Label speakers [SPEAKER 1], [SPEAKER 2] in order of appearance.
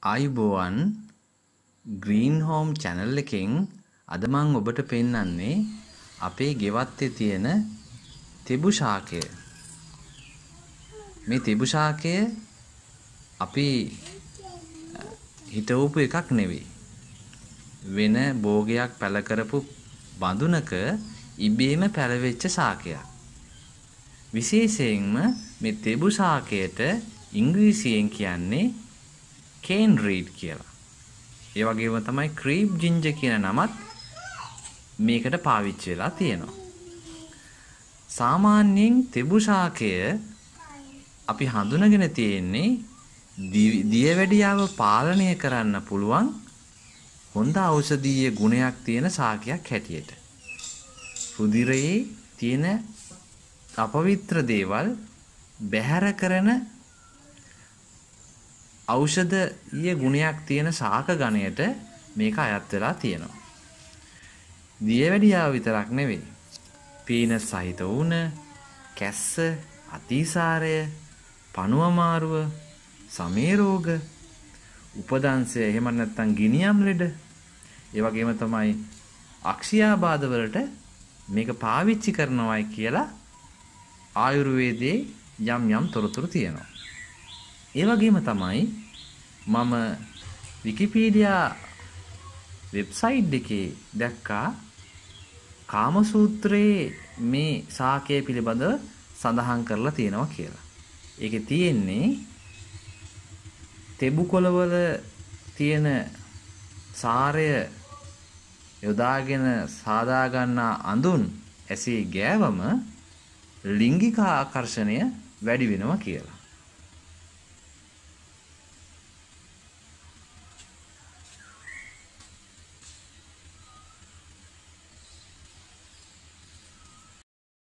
[SPEAKER 1] ආයුබෝවන් green home channel එකෙන් අද මම ඔබට පෙන්නන්නේ අපේ ගෙවත්තේ තියෙන තිබු ශාකය. මේ තිබු ශාකය අපි හිතවපු එකක් නෙවෙයි. වෙන භෝගයක් පැල කරපු බඳුනක ඉබේම පැලවෙච්ච ශාකයක්. විශේෂයෙන්ම මේ තිබු ශාකයට ඉංග්‍රීසියෙන් කියන්නේ Canereed කියලා. ඒ වගේම තමයි Crepe ginger කියන නමත් මේකට පාවිච්චි වෙලා තියෙනවා. සාමාන්‍යයෙන් තිබු ශාකය අපි හඳුනගෙන තියෙන්නේ දියවැඩියාව පාලනය කරන්න පුළුවන් හොඳ ඖෂධීය ගුණයක් තියෙන ශාකයක් හැටියට. රුධිරයේ තියෙන අපවිත්‍ර දේවල් බැහැර කරන ඖෂධීය ගුණයක් තියෙන ශාක ගණයට මේක අයත් වෙලා තියෙනවා. දියවැඩියාව විතරක් නෙවෙයි. පීන සහිත වුණ, කැස්ස, අතිසාරය, පණුව මාරුව, සමේ රෝග, උපදංශය එහෙම නැත්නම් ගිනියම් ලෙඩ, ඒ වගේම තමයි අක්ෂියාබාධ වලට මේක පාවිච්චි කරනවායි කියලා ආයුර්වේදයේ යම් යම් තොරතුරු තියෙනවා. ඒ වගේම තමයි මම විකිපීඩියා වෙබ්සයිට් එකේ දැක්කා කාමසූත්‍රයේ මේ ශාකය පිළිබඳව සඳහන් කරලා තියෙනවා කියලා. ඒකේ තියෙන්නේ තෙබු කොළවල තියෙන සාරය යොදාගෙන සාදා ගන්නා අඳුන් ඇසේ ගෑවම ලිංගික ආකර්ෂණය වැඩි වෙනවා කියලා.